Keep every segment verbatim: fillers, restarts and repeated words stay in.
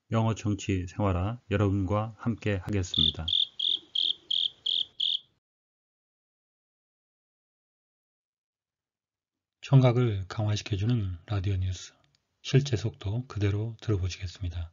영어 정치 생활화 여러분과 함께 하겠습니다. 청각을 강화시켜주는 라디오 뉴스, 실제 속도 그대로 들어보시겠습니다.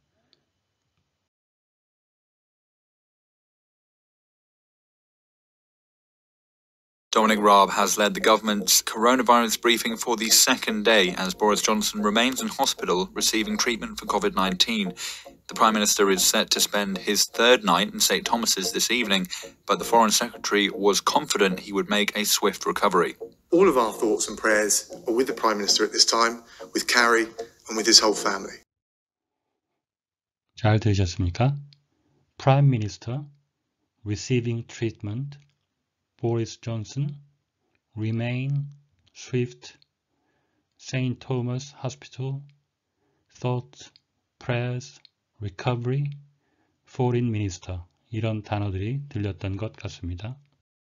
Dominic Raab has led the government's coronavirus briefing for the second day as Boris Johnson remains in hospital receiving treatment for COVID nineteen. The Prime Minister is set to spend his third night in Saint Thomas's this evening, but the Foreign Secretary was confident he would make a swift recovery. All of our thoughts and prayers are with the Prime Minister at this time, with Carrie and with his whole family. 잘 들으셨습니까? Prime Minister receiving treatment, Boris Johnson remain swift, Saint Thomas Hospital, thoughts, prayers, recovery, foreign minister 이런 단어들이 들렸던 것 같습니다.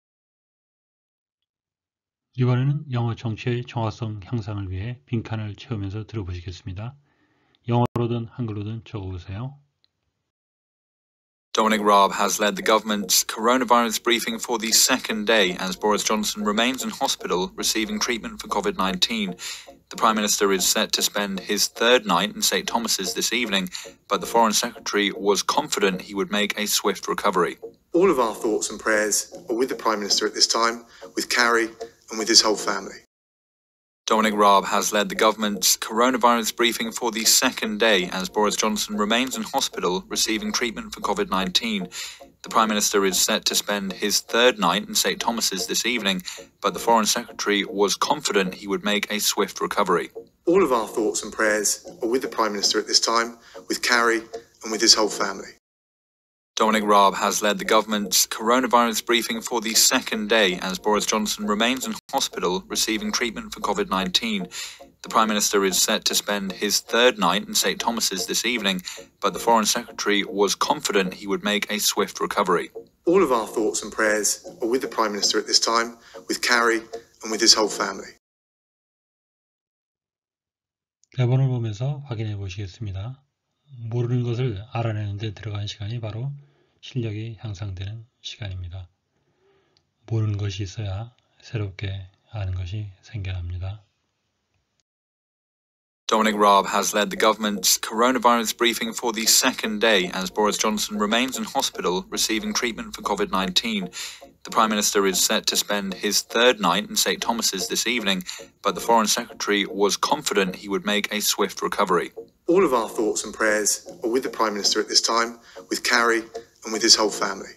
이번에는 영어 정치의 정확성 향상을 위해 빈칸을 채우면서 들어보시겠습니다. 영어로든 한글로든 적어보세요. Dominic Raab has led the government's coronavirus briefing for the second day as Boris Johnson remains in hospital receiving treatment for COVID nineteen. The Prime Minister is set to spend his third night in Saint Thomas's this evening, but the Foreign Secretary was confident he would make a swift recovery. All of our thoughts and prayers are with the Prime Minister at this time, with Carrie and with his whole family. Dominic Raab has led the government's coronavirus briefing for the second day as Boris Johnson remains in hospital receiving treatment for COVID nineteen. The Prime Minister is set to spend his third night in Saint Thomas's this evening, but the Foreign Secretary was confident he would make a swift recovery. All of our thoughts and prayers are with the Prime Minister at this time, with Carrie and with his whole family. Dominic Raab has led the government's coronavirus briefing for the second day as Boris Johnson remains in hospital receiving treatment for COVID nineteen. The Prime Minister is set to spend his third night in Saint Thomas's this evening, but the Foreign Secretary was confident he would make a swift recovery. All of our thoughts and prayers are with the Prime Minister at this time, with Carrie and with his whole family. 대본을 보면서 확인해 보시겠습니다. 모르는 것을 알아내는 데 들어간 시간이 바로 실력이 향상되는 시간입니다. 모르는 것이 있어야 새롭게 아는 것이 생겨납니다. Dominic Raab has led the government's coronavirus briefing for the second day as Boris Johnson remains in hospital receiving treatment for COVID nineteen. The Prime Minister is set to spend his third night in Saint Thomas's this evening, but the Foreign Secretary was confident he would make a swift recovery. All of our thoughts and prayers are with the Prime Minister at this time, with Carrie and with his whole family.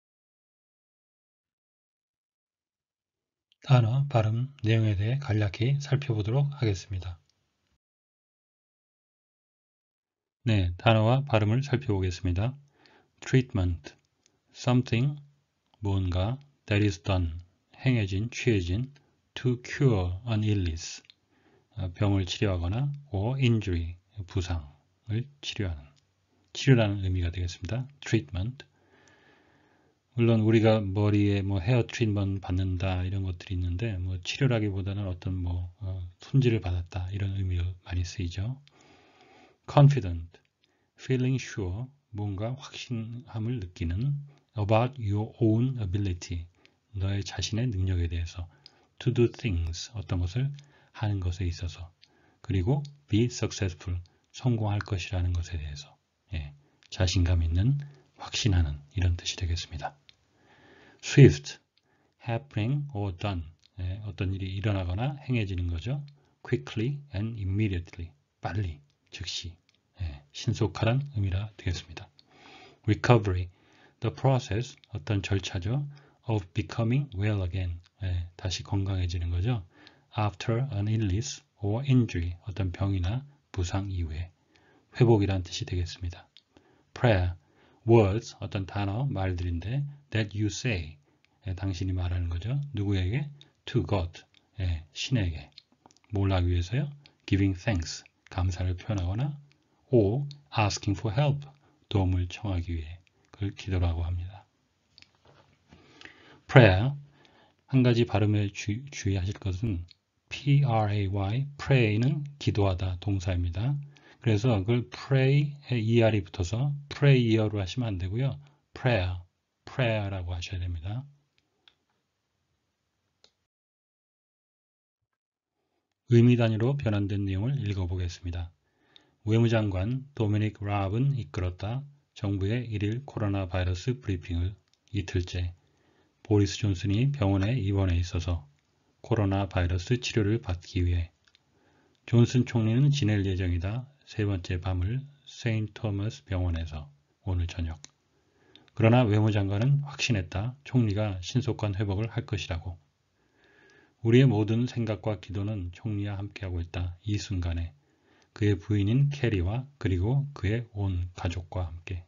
단어, 발음, 내용에 대해 간략히 살펴보도록 하겠습니다. 네, 단어와 발음을 살펴보겠습니다. treatment, something, 뭔가, that is done, 행해진, 취해진, to cure an illness, 병을 치료하거나, or injury, 부상을 치료하는, 치료라는 의미가 되겠습니다. treatment. 물론 우리가 머리에 뭐 헤어 트리트먼트 받는다 이런 것들이 있는데 뭐 치료라기보다는 어떤 뭐 어, 손질을 받았다 이런 의미로 많이 쓰이죠. confident, feeling sure, 뭔가 확신함을 느끼는 about your own ability, 너의 자신의 능력에 대해서 to do things, 어떤 것을 하는 것에 있어서 그리고 be successful, 성공할 것이라는 것에 대해서 예, 자신감 있는, 확신하는 이런 뜻이 되겠습니다. swift, happening or done, 예, 어떤 일이 일어나거나 행해지는 거죠. quickly and immediately, 빨리, 즉시, 예, 신속하다는 의미라 되겠습니다. recovery, the process, 어떤 절차죠. of becoming well again, 예, 다시 건강해지는 거죠. after an illness or injury, 어떤 병이나 부상 이후에 회복이란 뜻이 되겠습니다. prayer, words, 어떤 단어, 말들인데 that you say, 예, 당신이 말하는 거죠. 누구에게? to God, 예, 신에게. 뭘 하기 위해서요? giving thanks, 감사를 표현하거나 or asking for help, 도움을 청하기 위해 그걸 기도라고 합니다. prayer, 한 가지 발음에 주, 주의하실 것은 P R A Y, pray는 기도하다 동사입니다. 그래서 그걸 pray에 er이 붙어서 prayer로 하시면 안 되고요. prayer, prayer라고 하셔야 됩니다. 의미 단위로 변환된 내용을 읽어보겠습니다. 외무장관 도미닉 라브는 이끌었다. 정부의 일일 코로나 바이러스 브리핑을 이틀째 보리스 존슨이 병원에 입원해 있어서 코로나 바이러스 치료를 받기 위해 존슨 총리는 지낼 예정이다. 세 번째 밤을 세인트 토머스 병원에서 오늘 저녁. 그러나 외무장관은 확신했다. 총리가 신속한 회복을 할 것이라고. 우리의 모든 생각과 기도는 총리와 함께하고 있다. 이 순간에 그의 부인인 캐리와 그리고 그의 온 가족과 함께.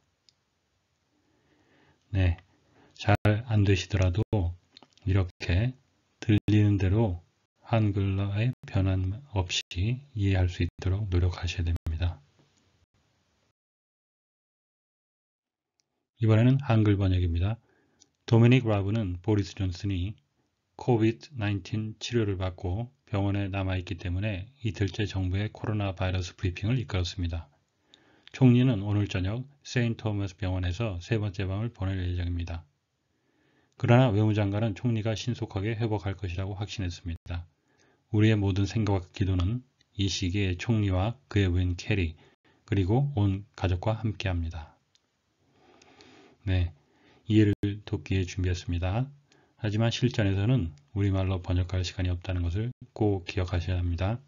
네, 잘 안 되시더라도 이렇게 들리는 대로 한글어의 변환 없이 이해할 수 있도록 노력하셔야 됩니다. 이번에는 한글 번역입니다. 도미닉 라브는 보리스 존슨이 코비드 나인틴 치료를 받고 병원에 남아있기 때문에 이틀째 정부의 코로나 바이러스 브리핑을 이끌었습니다. 총리는 오늘 저녁 세인트 토머스 병원에서 세 번째 밤을 보낼 예정입니다. 그러나 외무장관은 총리가 신속하게 회복할 것이라고 확신했습니다. 우리의 모든 생각과 기도는 이 시기에 총리와 그의 부인 캐리 그리고 온 가족과 함께합니다. 네, 이해를 돕기 위해 준비했습니다. 하지만 실전에서는 우리말로 번역할 시간이 없다는 것을 꼭 기억하셔야 합니다.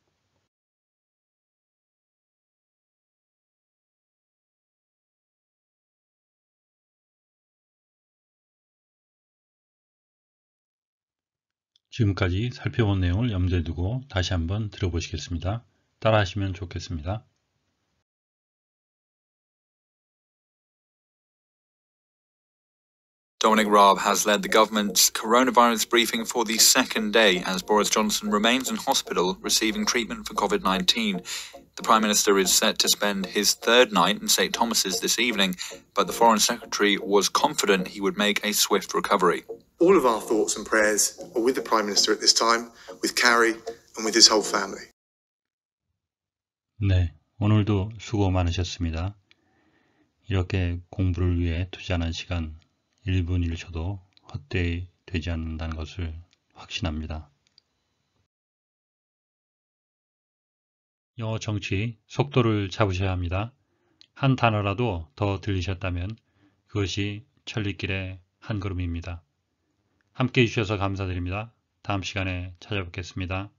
지금까지 살펴본 내용을 염두에 두고 다시 한번 들어보시겠습니다. 따라하시면 좋겠습니다. Dominic Raab has led the government's coronavirus briefing for the second day as Boris Johnson remains in hospital receiving treatment for COVID nineteen. The Prime Minister is set to spend his third night in Saint Thomas's this evening, but the Foreign Secretary was confident he would make a swift recovery. All of our thoughts and prayers are with the Prime Minister at this time, with Carrie and with his whole family. 네, 오늘도 수고 많으셨습니다. 이렇게 공부를 위해 투자하는 시간 일 분 일 초도 헛되이 되지 않는다는 것을 확신합니다. 영어 정치 속도를 잡으셔야 합니다. 한 단어라도 더 들리셨다면 그것이 천리길의 한 걸음입니다. 함께해 주셔서 감사드립니다. 다음 시간에 찾아뵙겠습니다.